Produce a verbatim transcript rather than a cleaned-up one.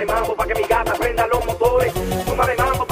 mambo pa' que mi gata prenda los motores. Zumba de mambo